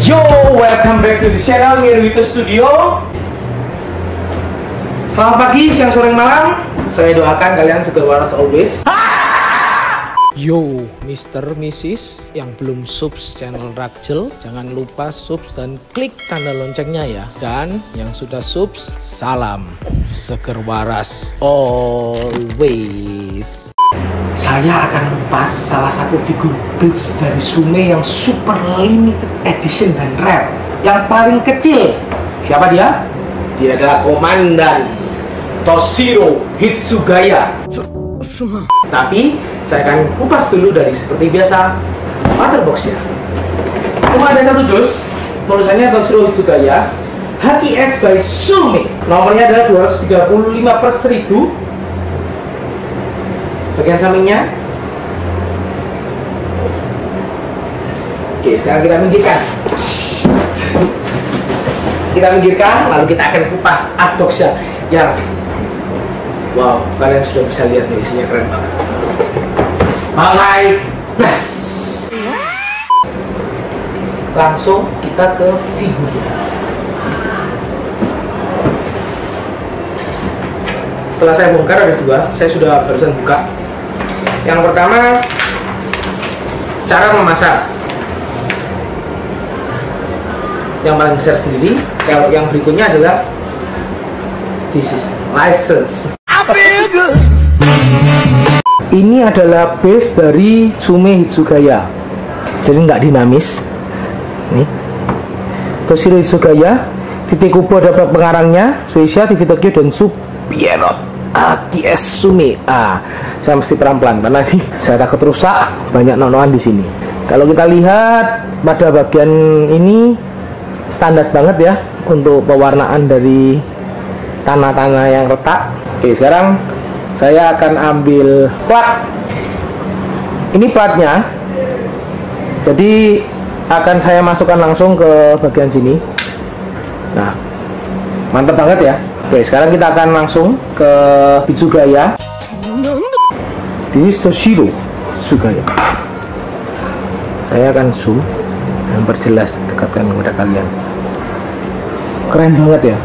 Yo, welcome back to the channel Mirwito Studio. Selamat pagi, siang, sore, malam. Saya doakan kalian seger waras always. Yo, Mr. Mrs. yang belum subs channel Rakjel, jangan lupa subs dan klik tanda loncengnya ya. Dan yang sudah subs, salam seger waras always. Saya akan kupas salah satu figur Bleach dari Sume yang super limited edition dan rare, yang paling kecil. Siapa dia? Dia adalah Komandan Toshiro Hitsugaya. Tapi saya akan kupas dulu dari seperti biasa motherboxnya. Cuma ada satu dus, tulisannya Toshiro Hitsugaya Haki S by Sume. Nomornya adalah 235/1000. Bagian sampingnya. Oke, sekarang kita minggirkan. Lalu kita akan kupas unboxnya yang wow, kalian sudah bisa lihat nih, isinya keren banget. Bangkai plus. Langsung kita ke figurnya. Setelah saya bongkar ada dua, saya sudah barusan buka. Yang pertama, cara memasang. Yang paling besar sendiri. Kalau yang berikutnya adalah this is license. Ini adalah base dari Sume Hitsugaya, jadi nggak dinamis. Nih, Toshiro Hitsugaya, titik kubo ada pengarangnya, Shueisha, TV Tokyo, dan Subierot. Haki S Sume. Saya mesti pelan-pelan karena ini saya takut rusak, banyak nonoan di sini. Kalau kita lihat pada bagian ini standar banget ya untuk pewarnaan dari tanah-tanah yang retak. Oke, sekarang saya akan ambil plat. Ini platnya. Jadi akan saya masukkan langsung ke bagian sini. Nah, mantap banget ya. Oke, sekarang kita akan langsung ke Hitsugaya. Ini Toshiro Hitsugaya. Saya akan zoom dan perjelas, dekatkan kepada kalian. Keren banget ya.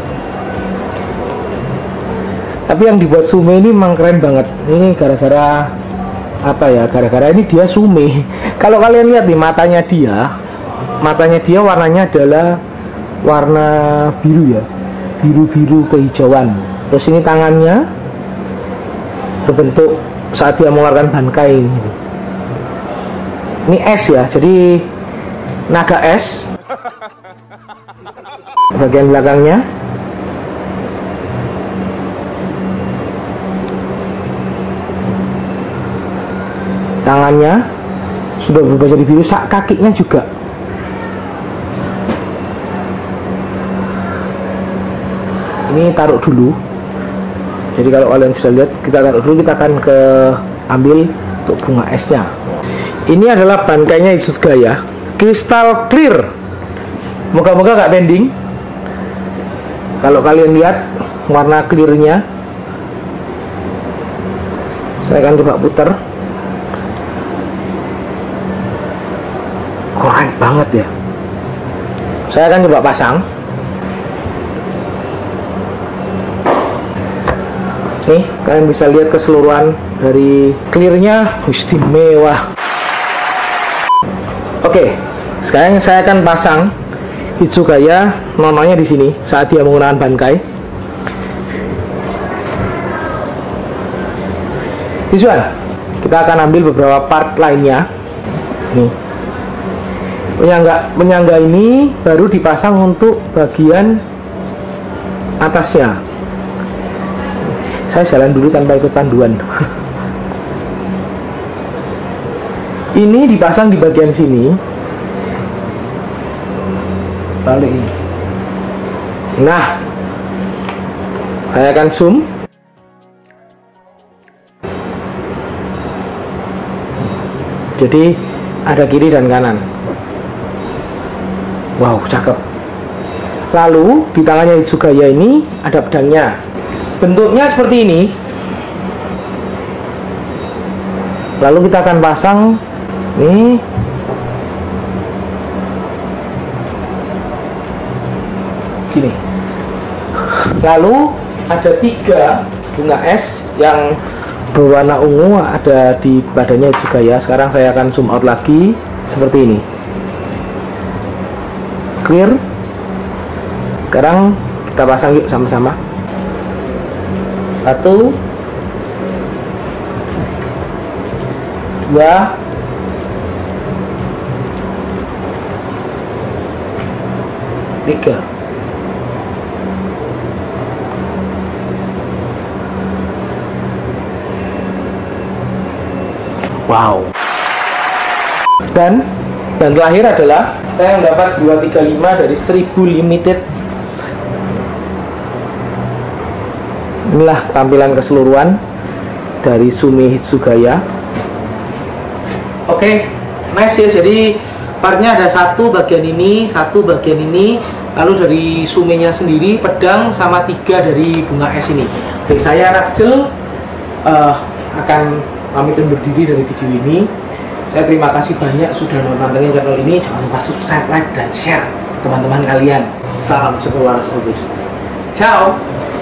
Tapi yang dibuat Sume ini memang keren banget. Ini gara-gara apa ya? Gara-gara ini dia Sume. Kalau kalian lihat nih matanya dia warnanya adalah warna biru ya. Biru-biru kehijauan. Terus ini tangannya berbentuk saat dia mengeluarkan bankai ini. Ini S ya, jadi naga S. Bagian belakangnya tangannya sudah berubah jadi biru, kakinya juga. Ini taruh dulu. Jadi kalau kalian sudah lihat, kita taruh dulu. Kita akan ambil untuk bunga esnya. Ini adalah bangkainya Hitsugaya, kristal clear. Moga-moga gak bending. Kalau kalian lihat warna clearnya, saya akan coba putar. Keren banget ya. Saya akan coba pasang. Nih, kalian bisa lihat keseluruhan dari clearnya, istimewa. Oke, sekarang saya akan pasang Hitsugaya namanya di sini saat dia menggunakan bankai. Visual, kita akan ambil beberapa part lainnya. Nih, penyangga ini baru dipasang untuk bagian atasnya. Saya jalan dulu tanpa ikut panduan. Ini dipasang di bagian sini. Balik ini. Nah, saya akan zoom. Jadi ada kiri dan kanan. Wow, cakep. Lalu di tangannya Hitsugaya ini ada pedangnya. Bentuknya seperti ini. Lalu kita akan pasang nih Lalu ada 3 bunga es yang berwarna ungu ada di badannya Hitsugaya. Sekarang saya akan zoom out lagi seperti ini. Clear. Sekarang kita pasang yuk sama-sama. 1 2 3. Wow. Dan terakhir adalah saya mendapat 235 dari 1000 limited. Inilah tampilan keseluruhan dari Sumi Hitsugaya. Oke, nice ya. Jadi partnya ada satu bagian ini, lalu dari Suminya sendiri, pedang, sama 3 dari bunga es ini. Oke, saya Ragzel akan pamit undur diri dari video ini. Saya terima kasih banyak sudah nonton channel ini. Jangan lupa subscribe, like, dan share teman-teman kalian. Salam sekeluarga always. Ciao.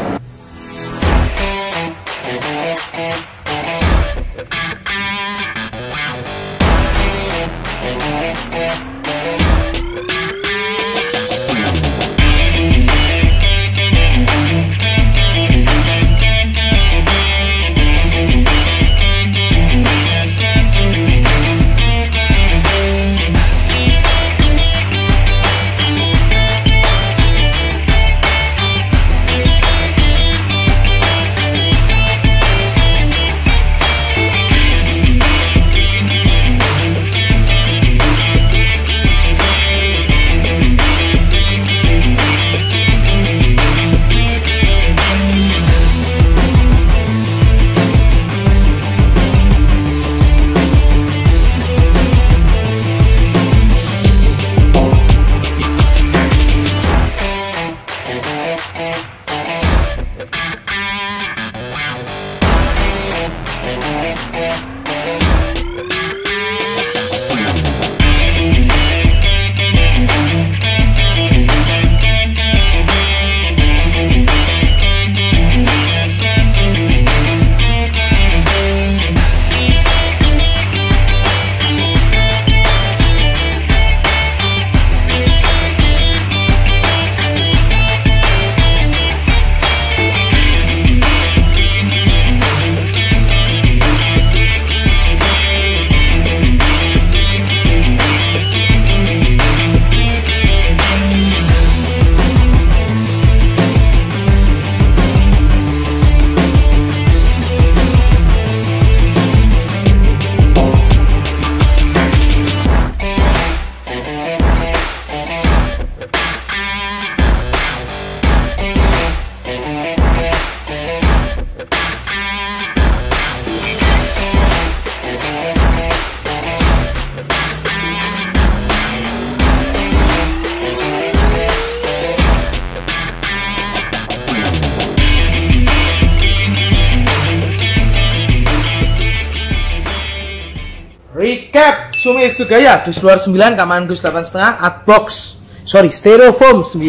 Recap Sumi Hitsugaya, dus luar 9, keamanan dus 8,5, artbox, styrofoam 9,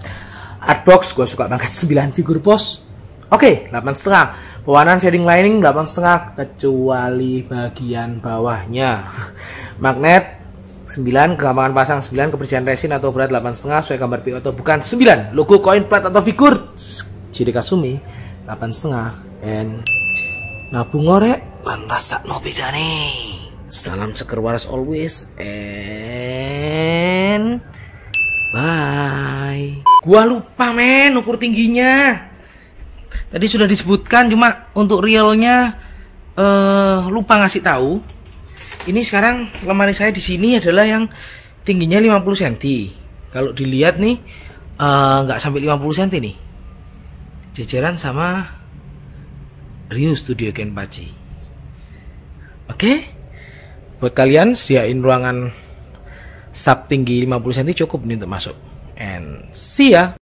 artbox gue suka banget 9, figur pos, oke, 8,5, pewarnaan shading lining 8,5 kecuali bagian bawahnya, magnet 9, kegampangan pasang 9, kebersihan resin atau berat 8,5, sesuai gambar PO atau bukan 9, logo koin plat atau figur ciri khas Sumi 8,5, and nabung ngorek lan rasa no beda nih. Salam seger waras always and bye. Gua lupa men ukur tingginya. Tadi sudah disebutkan, cuma untuk realnya lupa ngasih tahu. Ini sekarang lemari saya di sini adalah yang tingginya 50 cm. Kalau dilihat nih nggak sampai 50 cm nih. Jajaran sama Ryu Studio Kenpachi. Oke? Buat kalian sediain ruangan sub tinggi 50 cm cukup nih untuk masuk. And see ya.